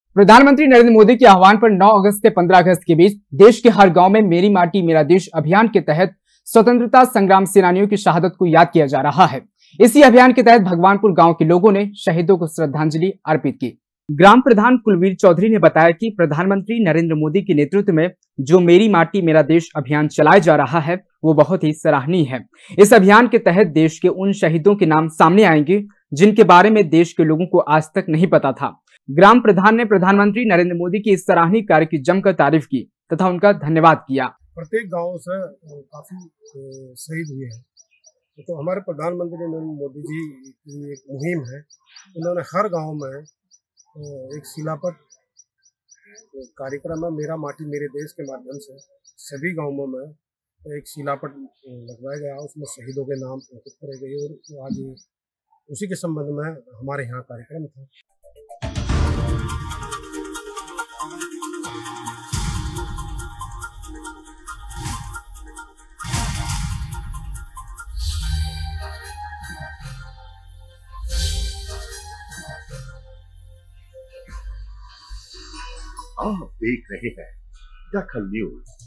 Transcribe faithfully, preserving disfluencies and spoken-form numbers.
प्रधानमंत्री नरेंद्र मोदी के आह्वान पर नौ अगस्त से पंद्रह अगस्त के बीच देश के हर गांव में मेरी माटी मेरा देश अभियान के तहत स्वतंत्रता संग्राम सेनानियों की शहादत को याद किया जा रहा है। इसी अभियान के तहत भगवानपुर गांव के लोगों ने शहीदों को श्रद्धांजलि अर्पित की। ग्राम प्रधान कुलवीर चौधरी ने बताया कि प्रधानमंत्री नरेंद्र मोदी के नेतृत्व में जो मेरी माटी मेरा देश अभियान चलाया जा रहा है वो बहुत ही सराहनीय है। इस अभियान के तहत देश के उन शहीदों के नाम सामने आएंगे जिनके बारे में देश के लोगों को आज तक नहीं पता था। ग्राम प्रधान ने प्रधानमंत्री नरेंद्र मोदी की इस सराहनीय कार्य की जमकर तारीफ की तथा उनका धन्यवाद किया। प्रत्येक गांव से काफी शहीद हुए हैं, तो हमारे प्रधानमंत्री नरेंद्र मोदी जी की एक मुहिम है। उन्होंने हर गांव में एक शिलापट कार्यक्रम है, मेरा माटी मेरे देश के माध्यम से सभी गांवों में एक शिलापट लगवाया गया, उसमें शहीदों के नाम अंकित करे गए और आज उसी के संबंध में हमारे यहाँ कार्यक्रम था। आप देख रहे हैं दखल न्यूज।